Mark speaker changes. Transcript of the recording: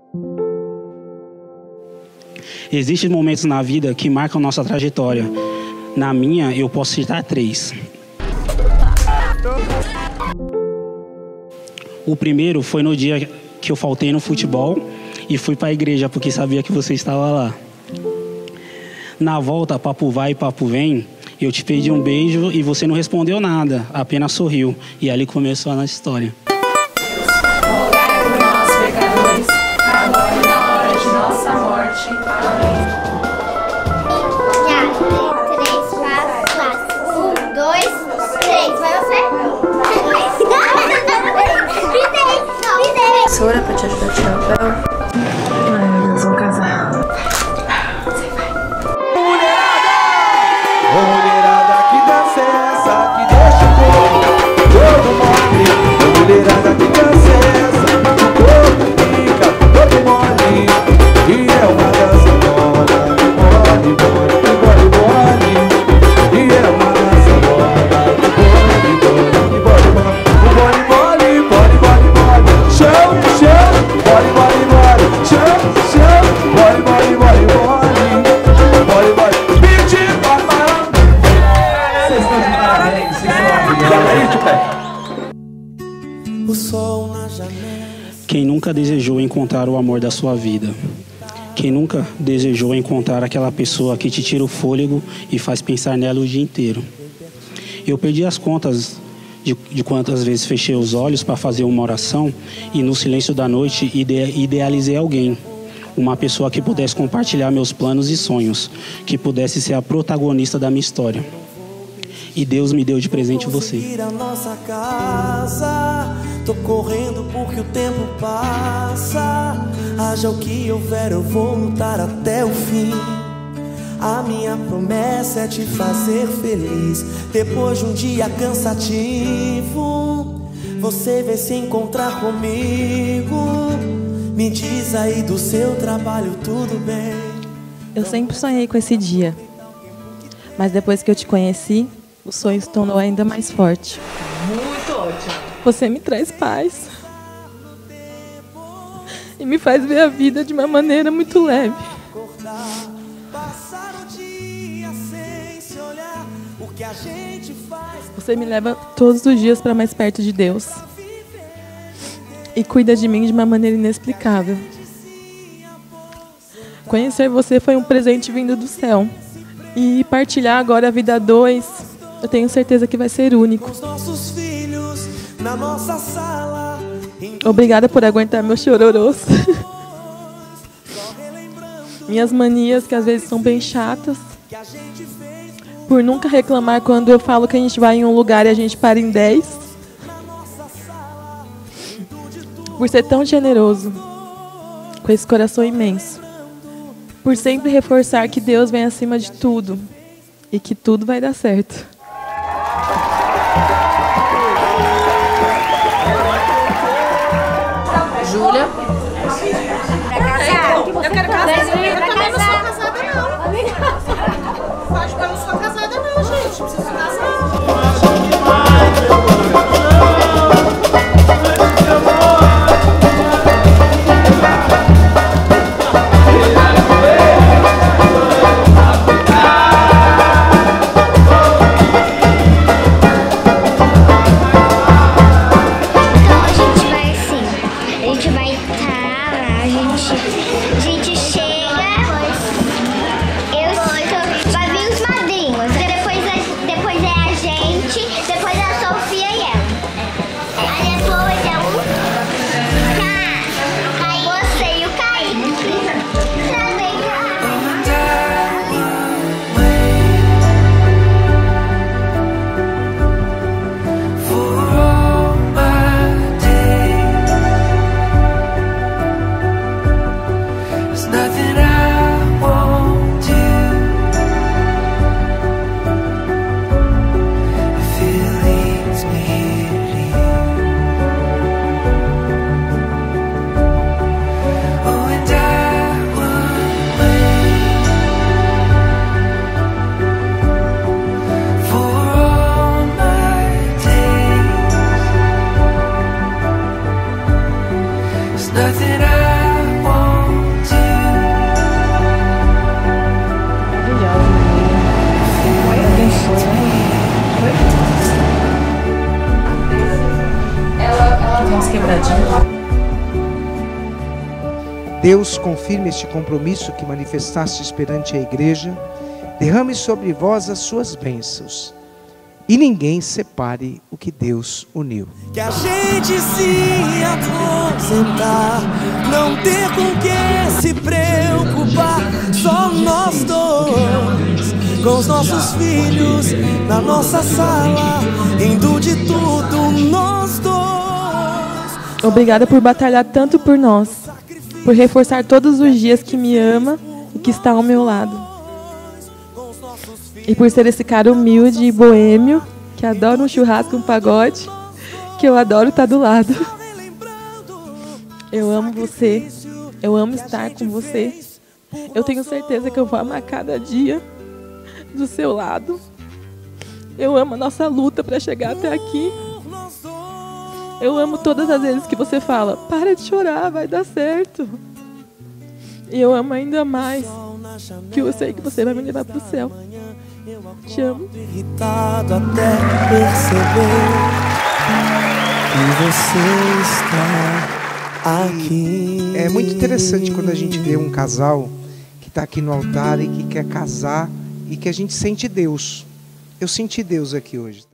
Speaker 1: Existem momentos na vida que marcam nossa trajetória. Na minha, eu posso citar 3. O primeiro foi no dia que eu faltei no futebol e fui para a igreja porque sabia que você estava lá. Na volta, papo vai, papo vem, eu te pedi um beijo e você não respondeu nada, apenas sorriu. E ali começou a nossa história.
Speaker 2: Rogai por nós, pecadores, agora e na hora de nossa morte. Amém.
Speaker 3: 3, 4, 1, 2, 3. Vai você?
Speaker 2: Professora, pra te ajudar a tirar o véu. Ai, meu Deus, vou casar.
Speaker 4: Mulherada que dança é essa que deixa o corpo todo mole. Mulherada que dança é essa que o corpo fica todo mole. E é uma dança mole, mole, mole, mole, mole. E é uma dança mole, mole, mole, mole, mole, mole, mole, mole, mole. Chão, chão, mole, mole, mole. Chão, chão, mole, mole, mole, mole, mole, mole.
Speaker 1: Quem nunca desejou encontrar o amor da sua vida? Quem nunca desejou encontrar aquela pessoa que te tira o fôlego e faz pensar nela o dia inteiro? Eu perdi as contas de quantas vezes fechei os olhos para fazer uma oração e no silêncio da noite idealizei alguém. Uma pessoa que pudesse compartilhar meus planos e sonhos, que pudesse ser a protagonista da minha história. E Deus me deu de presente você.
Speaker 5: A nossa casa, tô correndo porque o tempo passa. Haja o que houver, eu vou lutar até o fim. A minha promessa é te fazer feliz. Depois de um dia cansativo, você vem se encontrar comigo. Me diz aí do seu trabalho, tudo bem?
Speaker 6: Eu sempre sonhei com esse dia, mas depois que eu te conheci, o sonho se tornou ainda mais forte.
Speaker 2: Muito ótimo.
Speaker 6: Você me traz paz e me faz ver a vida de uma maneira muito leve. Você me leva todos os dias para mais perto de Deus e cuida de mim de uma maneira inexplicável. Conhecer você foi um presente vindo do céu. E partilhar agora a vida a dois, eu tenho certeza que vai ser único. Obrigada por aguentar meus chororôs. Minhas manias, que às vezes são bem chatas. Por nunca reclamar quando eu falo que a gente vai em um lugar e a gente para em 10. Por ser tão generoso, com esse coração imenso. Por sempre reforçar que Deus vem acima de tudo e que tudo vai dar certo.
Speaker 2: Júlia.
Speaker 3: Eu quero casar. Eu também não sou casada, não. Acho que eu não sou casada, não, gente. Preciso casar.
Speaker 7: Deus, confirme este compromisso que manifestastes perante a igreja, derrame sobre vós as suas bênçãos, e ninguém separe o que Deus uniu.
Speaker 5: Que a gente se aposentar, não ter com que se preocupar, só nós dois, com os nossos filhos, na nossa sala, indo de tudo, nós dois.
Speaker 6: Obrigada por batalhar tanto por nós, por reforçar todos os dias que me ama e que está ao meu lado. E por ser esse cara humilde e boêmio, que adora um churrasco, um pagode, que eu adoro estar do lado. Eu amo você, eu amo estar com você. Eu tenho certeza que eu vou amar cada dia do seu lado. Eu amo a nossa luta para chegar até aqui. Eu amo todas as vezes que você fala, para de chorar, vai dar certo. E eu amo ainda mais que eu sei que você vai me levar para o céu. Te amo.
Speaker 5: Irritado até perceber que você está aqui.
Speaker 7: É muito interessante quando a gente vê um casal que está aqui no altar e que quer casar e que a gente sente Deus. Eu senti Deus aqui hoje.